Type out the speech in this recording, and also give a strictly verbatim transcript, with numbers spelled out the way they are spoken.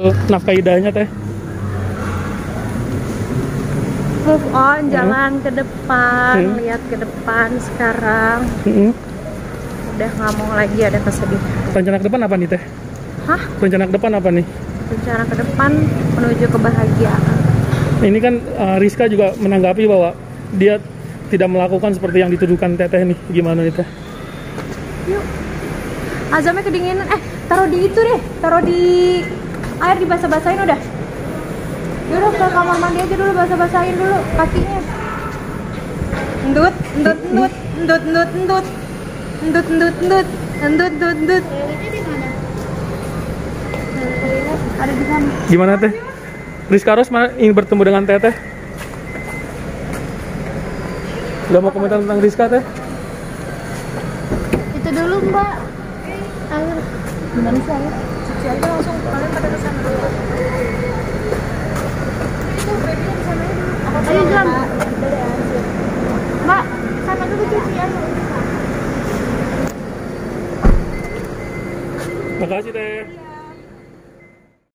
Nafkaidahnya teh. Move on, jalan hmm. ke depan, hmm. lihat ke depan sekarang. hmm. Udah nggak mau lagi ada kesedihan. Rencana ke depan apa nih teh? Hah? Rencana ke depan apa nih? Rencana ke depan menuju kebahagiaan. Ini kan uh, Rizka juga menanggapi bahwa dia tidak melakukan seperti yang dituduhkan Teteh nih. Gimana nih teh? Yuk. Azamnya kedinginan. Eh, taruh di itu deh. Taruh di air, dibasah-basahin udah. Yaudah ke kamar mandi aja dulu, basah-basahin dulu kakinya. Ndut, ndut, ndut, ndut, ndut, ndut. Ndut, ndut, ndut. Ndut, ndut, ndut. Ada di sana. Gimana teh? Rizka Ros ingin bertemu dengan Teteh. Udah mau komentar tentang Rizka teh? Itu dulu Mbak. Ayo. Gimana sih ayo? Cuci aja langsung, kalian pada kesana dulu. Itu babynya di sana dulu. Ayo jam. Mbak, sana dulu cucian. Makasih teh.